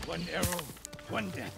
One arrow, one death.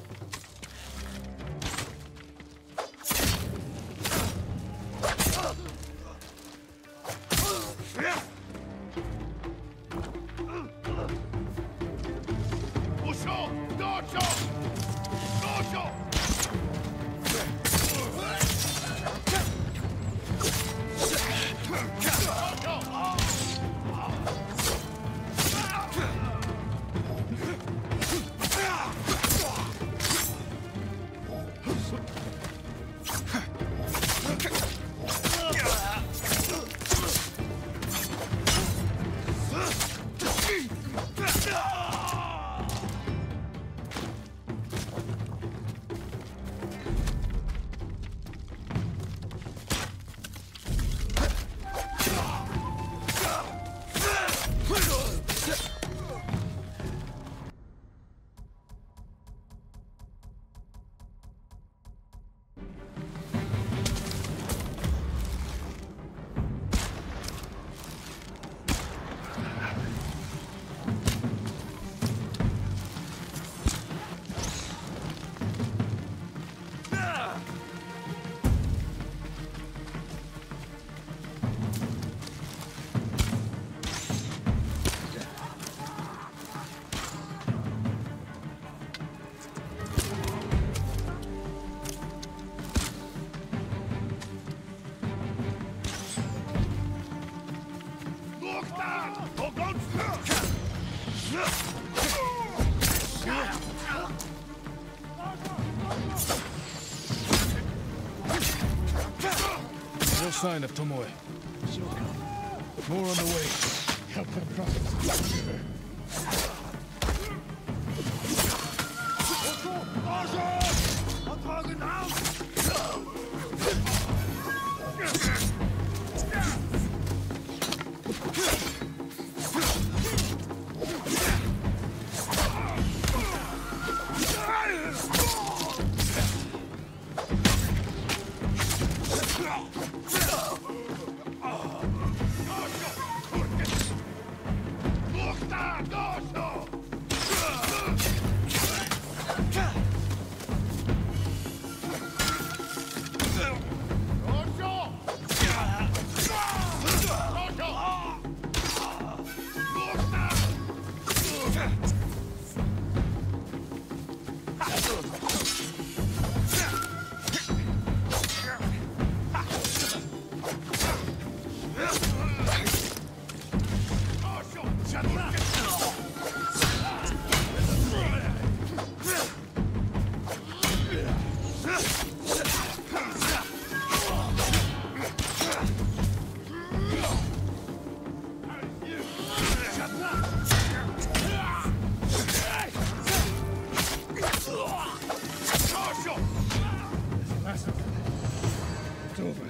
No sign of Tomoe. More on the way. Help them cross the river. It's over.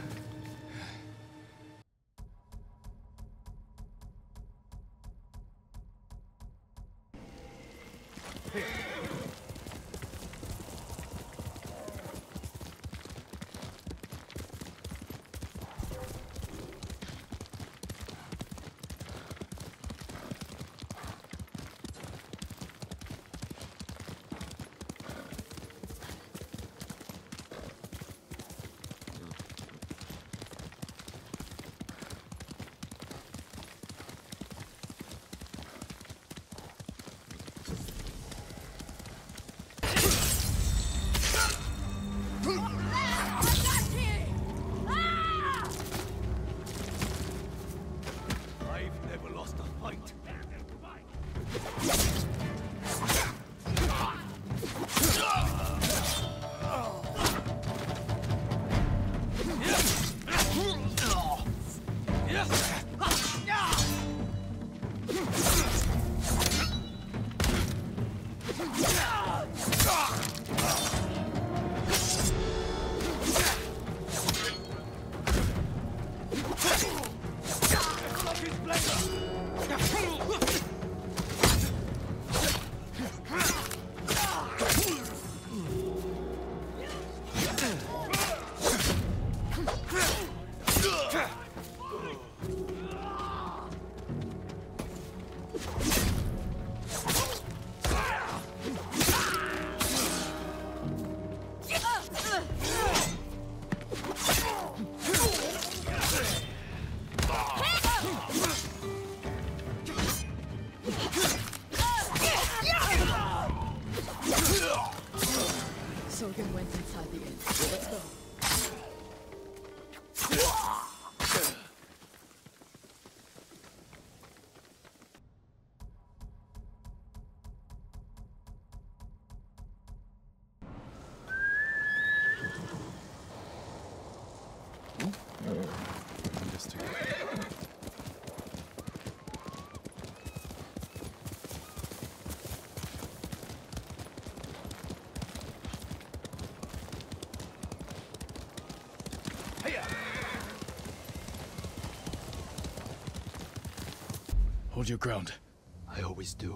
Hold your ground. I always do.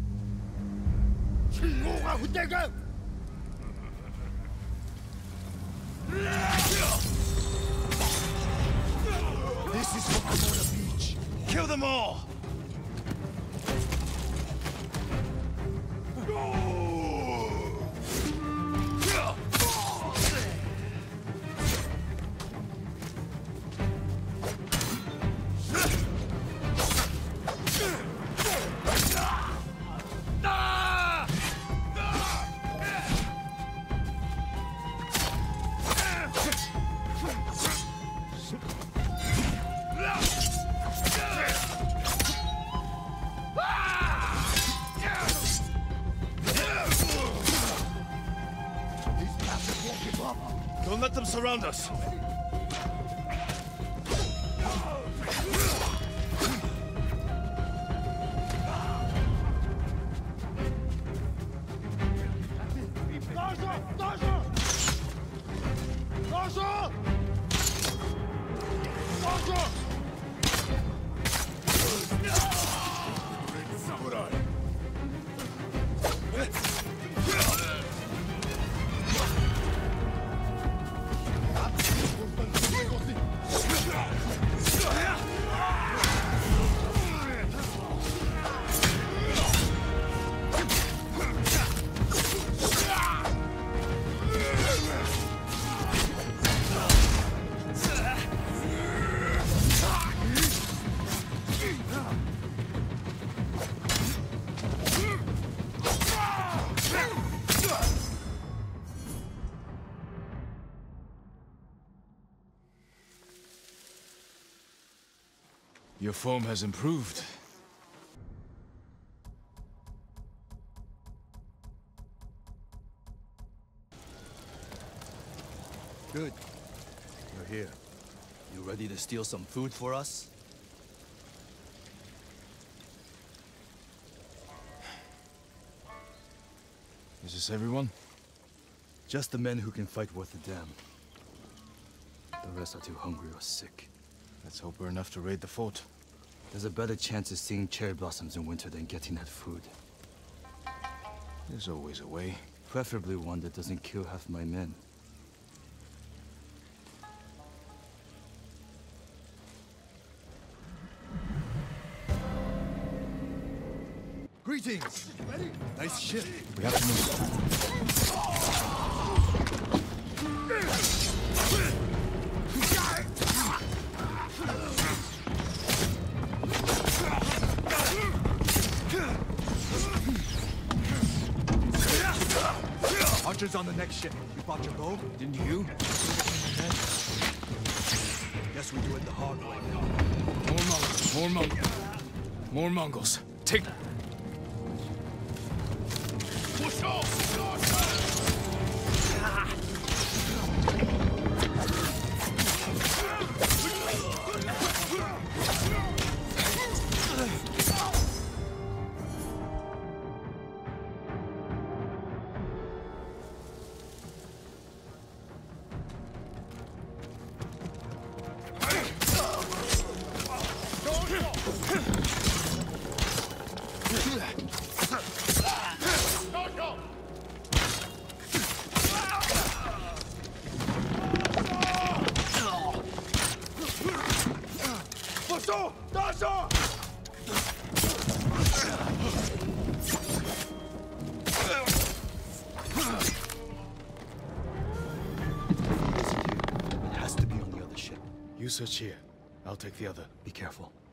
This is what I'm on the beach. Kill them all! Don't let them surround us! Your form has improved. Good. You're here. You ready to steal some food for us? Is this everyone? Just the men who can fight worth a damn. The rest are too hungry or sick. Let's hope we're enough to raid the fort. There's a better chance of seeing cherry blossoms in winter than getting that food. There's always a way. Preferably one that doesn't kill half my men. Greetings! Ready? Nice ship. We have to move. Archers on the next ship. You brought your bow? Didn't you? Guess we do it the hard way. More Mongols. More Mongols. More Mongols. Take... Push off! It has to be on the other ship. You search here. I'll take the other. Be careful.